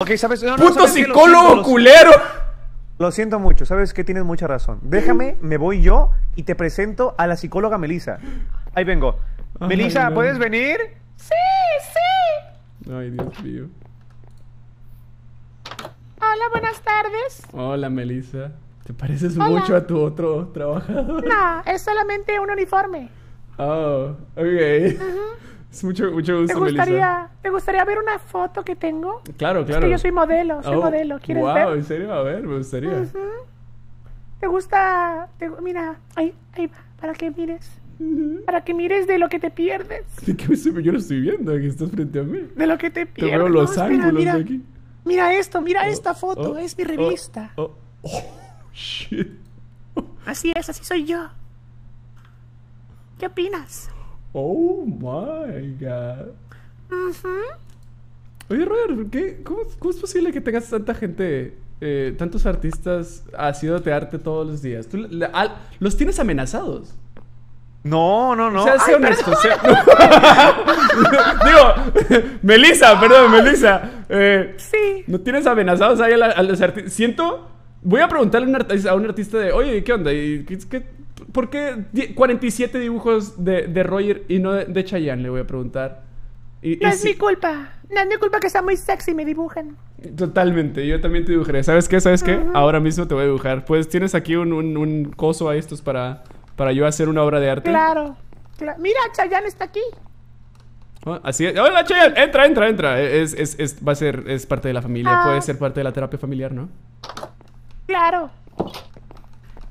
Ok, ¿sabes? No, ¡Puto ¿sabes qué? psicólogo culero! Lo siento mucho, sabes que tienes mucha razón. Déjame, me voy yo y te presento a la psicóloga Melissa. Ahí vengo. Ay, Melissa, no. ¿puedes venir? Sí, sí. Ay, Dios mío. Hola, buenas tardes. Hola, Melissa. ¿Te pareces Hola. mucho a tu otro trabajador? No, es solamente un uniforme. Oh, ok. Es mucho gusto, Melissa. ¿Te gustaría ver una foto que tengo? Claro, Es claro. que yo soy modelo, Oh, modelo. ¿Quieres wow, ver? ¿en serio? A ver, me gustaría. ¿Te gusta? Mira, ahí va, para que mires. Para que mires de lo que te pierdes. ¿De qué yo lo estoy viendo? Que estás frente a mí. De lo que te Te pierdes. veo los espera, ángulos mira, de aquí. mira esto, mira Oh, esta foto. oh, Es mi oh, revista. Oh, shit. Así es, así soy yo. ¿Qué opinas? Oh my god. Oye, Robert, ¿cómo es posible que tengas tanta gente, tantos artistas haciéndote arte todos los días? ¿Tú los tienes amenazados? No. O sea, sé honesto. Digo, Melissa, perdón, Melissa. Sí. ¿No tienes amenazados ahí a los artistas? Voy a preguntarle a un artista de, oye, ¿qué onda? ¿Por qué 47 dibujos de Roger y no de Chayanne? Le voy a preguntar. No es mi culpa. No es mi culpa que sea muy sexy y me dibujan. Totalmente, yo también te dibujaré. ¿Sabes qué? Ahora mismo te voy a dibujar. Pues tienes aquí un coso a estos para yo hacer una obra de arte. Claro. Mira, Chayanne está aquí. Oh, así es. Hola, Chayanne. Entra. Es parte de la familia. Ah. Puede ser parte de la terapia familiar, ¿no? Claro.